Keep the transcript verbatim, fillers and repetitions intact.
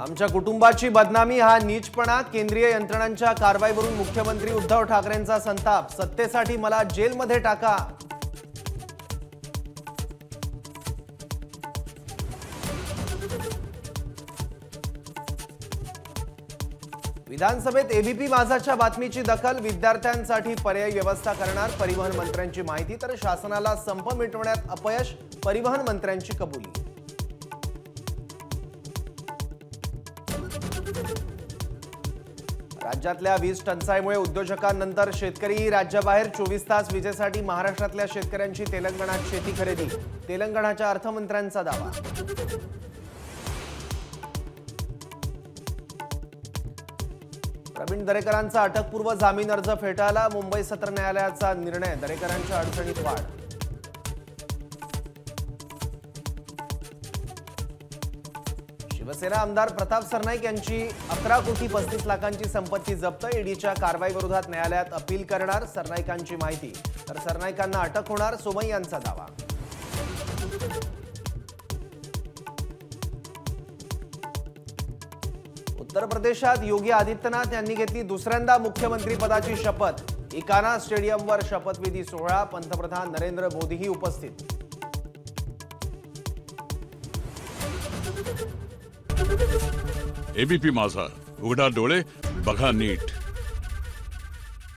आमच्या कुटुंबाची बदनामी हा नीचपणा, केंद्रीय यंत्रणांच्या कारवाईवरून मुख्यमंत्री उद्धव ठाकरेंचा संताप। सत्तेसाठी मला जेलमध्ये टाका। विधानसभेत एबीपी माझाच्या बातमीची दखल, विद्यार्थ्यांसाठी पर्यायी व्यवस्था करणार परिवहन मंत्र्यांची माहिती। तर शासनाला संप मिटवण्यात अपयश, परिवहन मंत्र्यांची कबुली। राज्यातल्या वीज टंचाईमुळे उद्योजकांनंतर शेतकरी राज्याबाहेर। चोवीस तास विजेसाठी महाराष्ट्रातल्या शेतकऱ्यांची तेलंगणात शेती खरेदी, तेलंगणाच्या अर्थमंत्र्यांचा दावा। प्रवीण दरेकरांचा अटकपूर्व जामीन अर्ज फेटाळला, मुंबई सत्र न्यायालयाचा निर्णय। दरेकरांच्या अडचणीत वाढ। शिवसेना आमदार प्रताप सरनाईक यांची अकरा कोटी पस्तीस लाखांची संपत्ती जप्त, ईडीच्या कारवाईविरोधात न्यायालयात अपील करणार सरनाईकांची माहिती। तर सरनाईकांना अटक होणार, सोमय्या यांचा दावा। उत्तर प्रदेशात योगी आदित्यनाथ यांनी घेतली दुसऱ्यांदा मुख्यमंत्री पदाची शपथ। इकाना स्टेडियमवर शपथविधी सोहळा, पंतप्रधान नरेंद्र मोदीही उपस्थित। एबीपी माझा, उघडा डोळे बघा नीट।